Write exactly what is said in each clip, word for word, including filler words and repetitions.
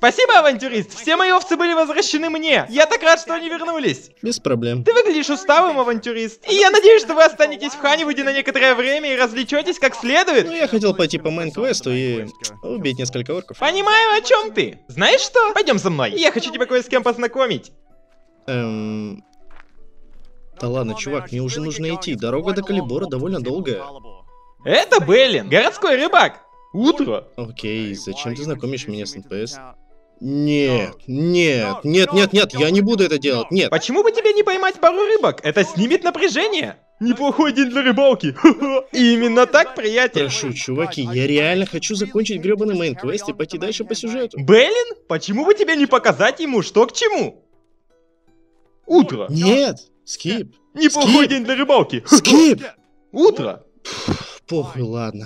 Спасибо, авантюрист! Все мои овцы были возвращены мне! Я так рад, что они вернулись! Без проблем. Ты выглядишь усталым, авантюрист. И я надеюсь, что вы останетесь в Ханивуде на некоторое время и развлечетесь как следует. Ну, я хотел пойти по мейн-квесту и убить несколько орков. Понимаю, о чем ты. Знаешь что? Пойдем со мной. Я хочу тебя кое с кем познакомить. Эм... Да ладно, чувак, мне уже нужно идти. Дорога до Калибора довольно долгая. Это Беллин, городской рыбак. Утро. Окей, зачем ты знакомишь меня с эн пэ эс? Нет, нет, нет, нет, нет, я не буду это делать, нет. Почему бы тебе не поймать пару рыбок? Это снимет напряжение. Неплохой день для рыбалки. Именно так, приятель. Прошу, чуваки, я реально хочу закончить гребаный мейн-квест и пойти дальше по сюжету. Беллин? Почему бы тебе не показать ему, что к чему? Утро. Нет, скип. Неплохой Скип. день для рыбалки. Скип! Утро. Похуй, ладно.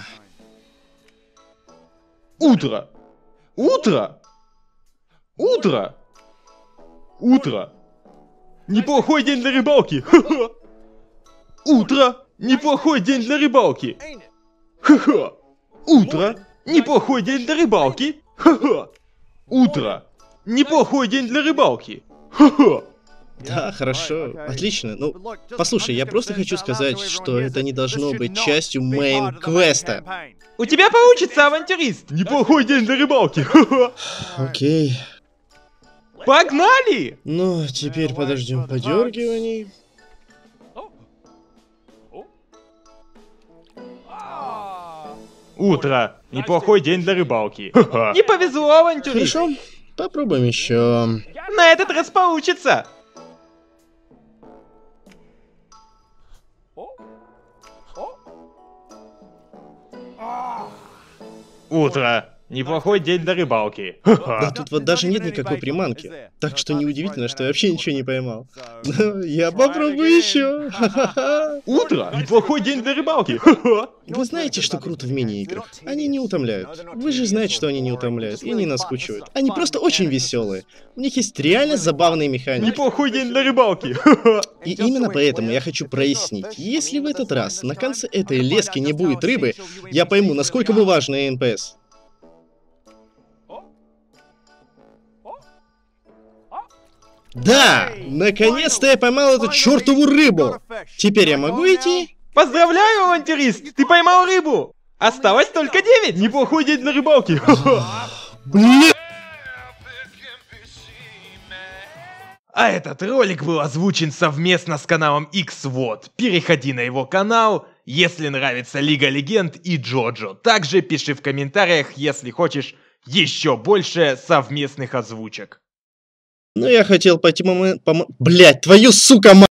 Утро. Утро. Утро. Утро. Неплохой день для рыбалки. Ха-ха. Утро. Неплохой день для рыбалки. Ха-ха. Утро. Неплохой день для рыбалки. Ха-ха. Утро. Неплохой день для рыбалки. Ха-ха. Да, хорошо, отлично. Ну, послушай, я просто хочу сказать, что это не должно быть частью мейн-квеста. У тебя получится, авантюрист. Неплохой день для рыбалки. Ха-ха. Окей. Погнали! Ну, теперь подождем подергиваний. Утро. Неплохой день для рыбалки. Ха-ха. Не повезло, авантюрист. Хорошо, попробуем еще. На этот раз получится. Утро. Неплохой день для рыбалки. Да тут вот даже нет никакой приманки. Так что неудивительно, что я вообще ничего не поймал. Ну, я попробую еще. Утро. Неплохой день для рыбалки. Вы знаете, что круто в мини-играх? Они не утомляют. Вы же знаете, что они не утомляют и не наскучивают. Они просто очень веселые. У них есть реально забавные механики. Неплохой день для рыбалки. И именно поэтому я хочу прояснить. Если в этот раз на конце этой лески не будет рыбы, я пойму, насколько вы важны эн пэ эс. Да! Наконец-то я поймал эту чертову рыбу! Теперь я могу идти? Поздравляю, авантюрист! Ты поймал рыбу! Осталось только девять! Неплохой день для рыбалки! Блин! А этот ролик был озвучен совместно с каналом икс вот. Переходи на его канал, если нравится Лига Легенд и Джоджо. Также пиши в комментариях, если хочешь еще больше совместных озвучек. Ну, я хотел пойти, мама... Пом... Блять, твою сука, мать!